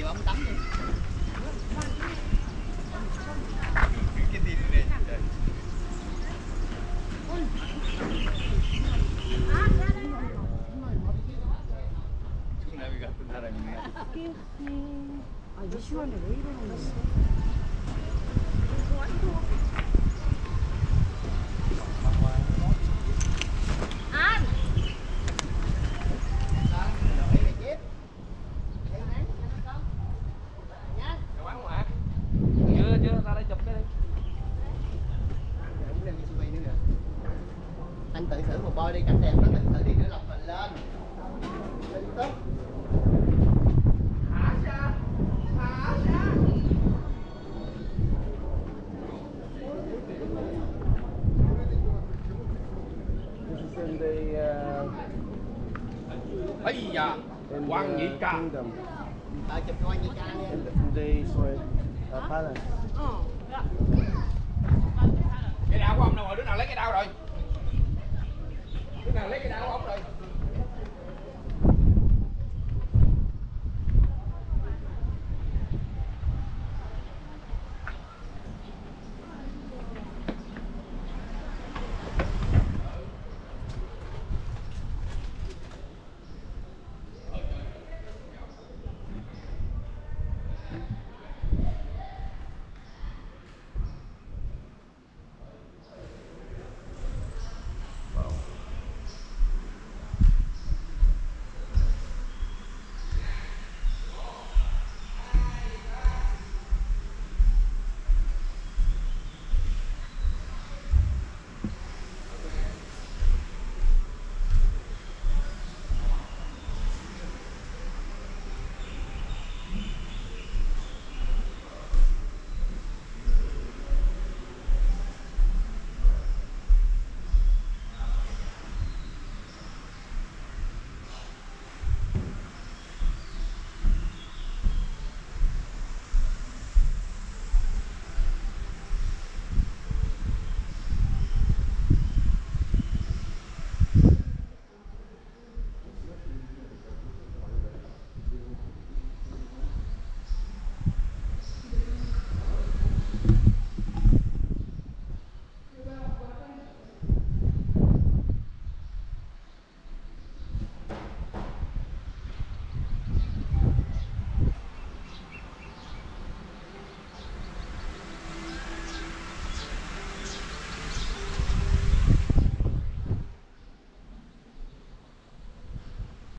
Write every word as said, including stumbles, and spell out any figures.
ông tắm đi. Cái gì đây? 충남이 같은 사람이네. 아, 이 시간에 왜 이러는 거지? Anh. Chưa chưa, ra đây chụp cái đi. Anh tự thử một bôi đi, cảnh đẹp nó tự thử đi nữa lọc mình lên. Lên YouTube. Ấy da, Quan Nhị Ca. Ờ, chụp Quan Nhị Ca nha. They sorry, uh, Thailand. Ờ. Cái đao của ông đâu rồi? Đứa nào lấy cái đao rồi? Đứa nào lấy cái đao của ông rồi?